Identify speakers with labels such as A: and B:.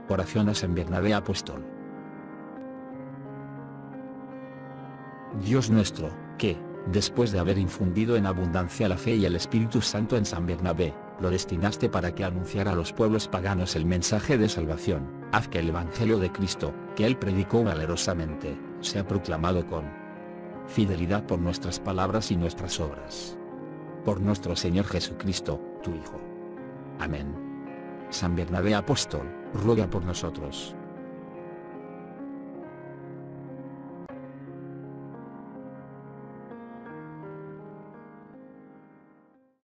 A: Oración a San Bernabé Apóstol. Dios nuestro, que, después de haber infundido en abundancia la fe y el Espíritu Santo en San Bernabé, lo destinaste para que anunciara a los pueblos paganos el mensaje de salvación, haz que el Evangelio de Cristo, que él predicó valerosamente, sea proclamado con fidelidad por nuestras palabras y nuestras obras. Por nuestro Señor Jesucristo, tu Hijo. Amén. San Bernabé Apóstol, ruega por nosotros.